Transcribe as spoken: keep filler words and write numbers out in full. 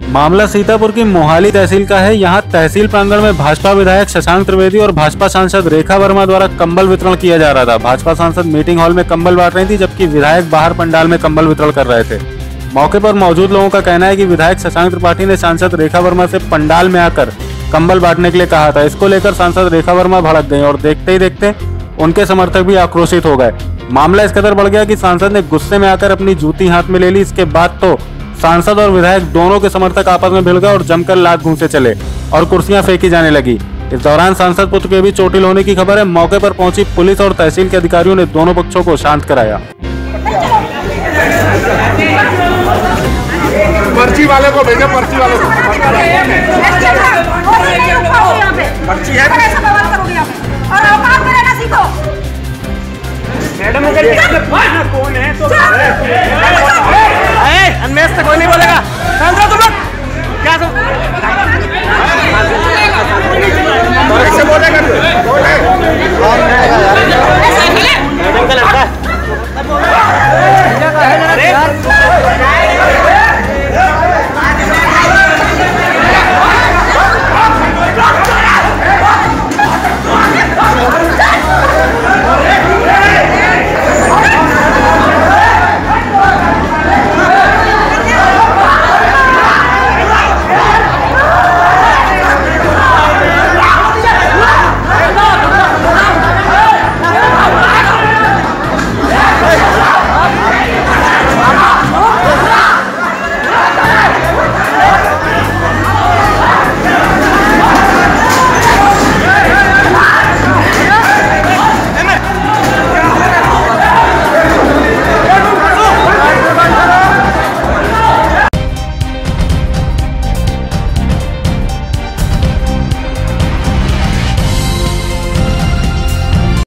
मामला सीतापुर की मोहाली तहसील का है। यहां तहसील प्रांगण में भाजपा विधायक शशांक त्रिवेदी और भाजपा सांसद रेखा वर्मा द्वारा कंबल वितरण किया जा रहा था। भाजपा सांसद मीटिंग हॉल में कंबल बांट रही थी, जबकि विधायक बाहर पंडाल में कंबल वितरण कर रहे थे। मौके पर मौजूद लोगों का कहना है कि विधायक शशांक त्रिपाठी ने सांसद रेखा वर्मा से पंडाल में आकर कंबल बांटने के लिए कहा था। इसको लेकर सांसद रेखा वर्मा भड़क गई और देखते ही देखते उनके समर्थक भी आक्रोशित हो गए। मामला इस कदर बढ़ गया कि सांसद ने गुस्से में आकर अपनी जूती हाथ में ले ली। इसके बाद तो सांसद और विधायक दोनों के समर्थक आपस में भिड़ गए और जमकर लात घूंसे चले और कुर्सियां फेंकी जाने लगी। इस दौरान सांसद पुत्र के भी चोटिल होने की खबर है। मौके पर पहुंची पुलिस और तहसील के अधिकारियों ने दोनों पक्षों को शांत कराया। पर्ची वाले को भेजो, पर्ची वाले को पर्ची है और औकात में रहना सीखो। मैडम कौन है तो अनमेश से कोई नहीं बोलेगा। तुम लोग क्या कैसे बोलेगा?